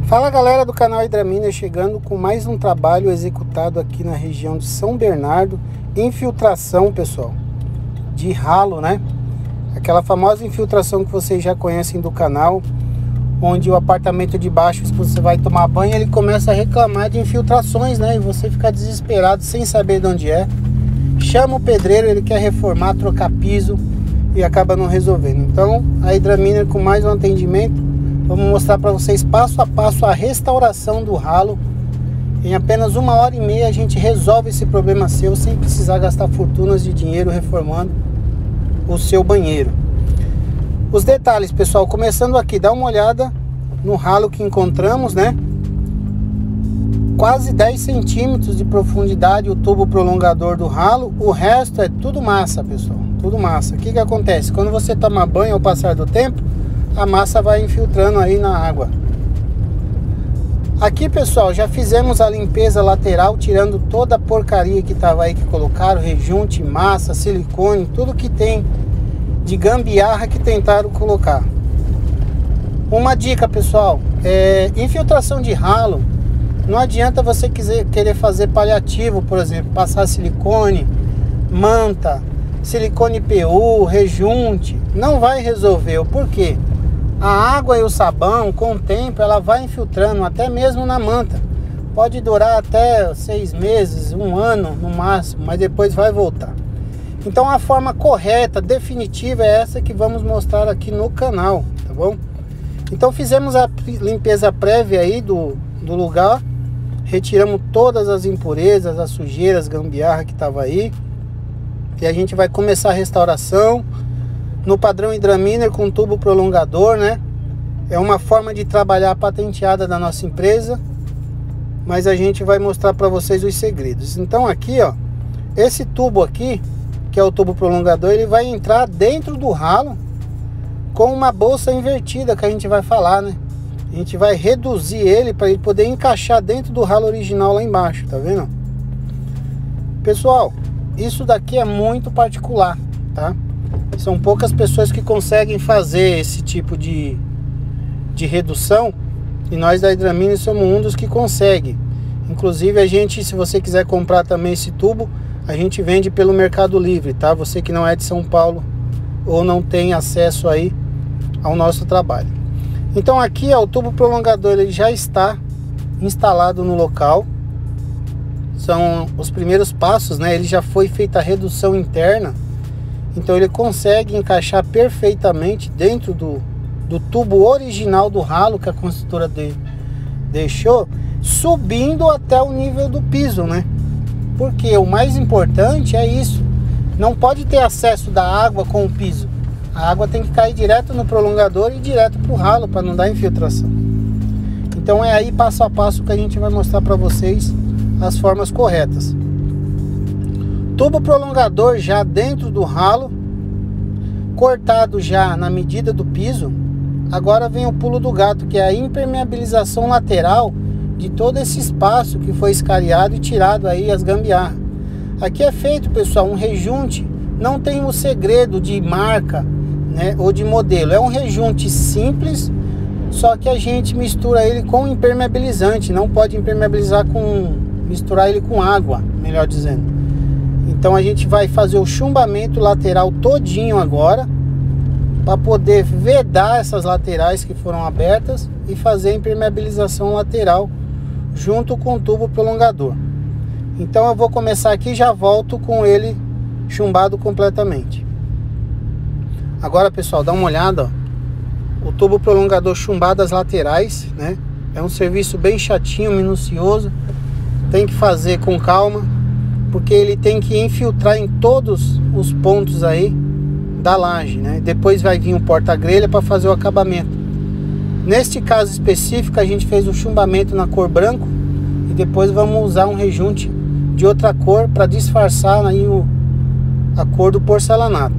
Fala galera do canal Hidraminer, chegando com mais um trabalho executado aqui na região de São Bernardo. Infiltração, pessoal, de ralo, né? Aquela famosa infiltração que vocês já conhecem do canal, onde o apartamento de baixo, se você vai tomar banho, ele começa a reclamar de infiltrações, né? E você fica desesperado sem saber de onde é. Chama o pedreiro, ele quer reformar, trocar piso e acaba não resolvendo. Então a Hidraminer, com mais um atendimento, vamos mostrar para vocês passo a passo a restauração do ralo. Em apenas 1h30 a gente resolve esse problema seu sem precisar gastar fortunas de dinheiro reformando o seu banheiro. Os detalhes, pessoal, começando aqui, dá uma olhada no ralo que encontramos, né? Quase 10 centímetros de profundidade o tubo prolongador do ralo. O resto é tudo massa, pessoal, tudo massa. O que que acontece? Quando você toma banho ao passar do tempo, a massa vai infiltrando aí na água. Aqui, pessoal, já fizemos a limpeza lateral, tirando toda a porcaria que tava aí, que colocaram, rejunte, massa, silicone, tudo que tem de gambiarra que tentaram colocar. Uma dica, pessoal, infiltração de ralo, não adianta você querer fazer paliativo, por exemplo, passar silicone, manta, silicone PU, rejunte, não vai resolver. Por quê? A água e o sabão, com o tempo, ela vai infiltrando, até mesmo na manta. Pode durar até 6 meses, 1 ano no máximo, mas depois vai voltar. Então a forma correta, definitiva, é essa que vamos mostrar aqui no canal, tá bom? Então fizemos a limpeza prévia aí do lugar, retiramos todas as impurezas, as sujeiras, gambiarra que estava aí, e a gente vai começar a restauração no padrão Hidraminer com tubo prolongador, né? É uma forma de trabalhar patenteada da nossa empresa, mas a gente vai mostrar para vocês os segredos. Então aqui, ó, esse tubo aqui, que é o tubo prolongador, ele vai entrar dentro do ralo com uma bolsa invertida, que a gente vai falar, né? A gente vai reduzir ele para ele poder encaixar dentro do ralo original lá embaixo, tá vendo? Pessoal, isso daqui é muito particular, tá? São poucas pessoas que conseguem fazer esse tipo de redução, e nós da Hidraminer somos um dos que consegue. Inclusive a gente, se você quiser comprar também esse tubo, a gente vende pelo Mercado Livre, tá? Você que não é de São Paulo ou não tem acesso aí ao nosso trabalho. Então aqui, ó, o tubo prolongador, ele já está instalado no local. São os primeiros passos, né? Ele já foi feita a redução interna. Então ele consegue encaixar perfeitamente dentro do tubo original do ralo que a construtora deixou, subindo até o nível do piso, né? Porque o mais importante é isso. Não pode ter acesso da água com o piso. A água tem que cair direto no prolongador e direto para o ralo, para não dar infiltração. Então é aí passo a passo que a gente vai mostrar para vocês as formas corretas. Tubo prolongador já dentro do ralo, cortado já na medida do piso. Agora vem o pulo do gato, que é a impermeabilização lateral de todo esse espaço que foi escariado e tirado aí as gambiarras. Aqui é feito, pessoal, um rejunte. Não tem um segredo de marca, né, ou de modelo. É um rejunte simples, só que a gente mistura ele com impermeabilizante. Não pode misturar ele com água, melhor dizendo. Então a gente vai fazer o chumbamento lateral todinho agora, para poder vedar essas laterais que foram abertas e fazer a impermeabilização lateral junto com o tubo prolongador. Então eu vou começar aqui e já volto com ele chumbado completamente. Agora, pessoal, dá uma olhada, ó, o tubo prolongador chumbado as laterais, né? É um serviço bem chatinho, minucioso, tem que fazer com calma, porque ele tem que infiltrar em todos os pontos aí da laje, né? Depois vai vir um porta-grelha para fazer o acabamento. Neste caso específico, a gente fez o chumbamento na cor branco e depois vamos usar um rejunte de outra cor para disfarçar aí a cor do porcelanato.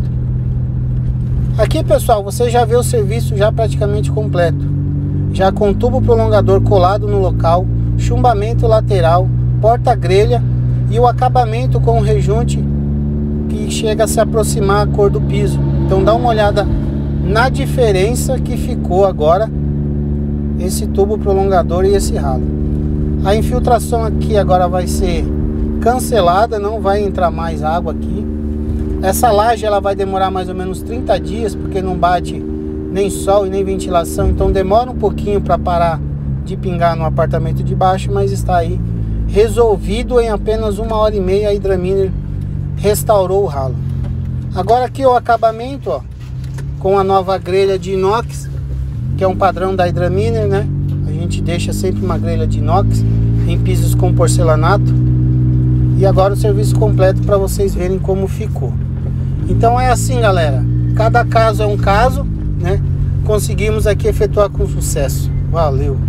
Aqui, pessoal, você já vê o serviço já praticamente completo, já com tubo prolongador colado no local, chumbamento lateral, porta-grelha e o acabamento com o rejunte que chega a se aproximar a cor do piso. Então dá uma olhada na diferença que ficou agora esse tubo prolongador e esse ralo. A infiltração aqui agora vai ser cancelada, não vai entrar mais água aqui. Essa laje ela vai demorar mais ou menos 30 dias, porque não bate nem sol e nem ventilação, então demora um pouquinho para parar de pingar no apartamento de baixo, mas está aí resolvido. Em apenas 1h30 a Hidraminer restaurou o ralo. Agora aqui o acabamento, ó, com a nova grelha de inox, que é um padrão da Hidraminer, né? A gente deixa sempre uma grelha de inox em pisos com porcelanato. E agora o serviço completo para vocês verem como ficou. Então é assim, galera, cada caso é um caso, né? Conseguimos aqui efetuar com sucesso. Valeu!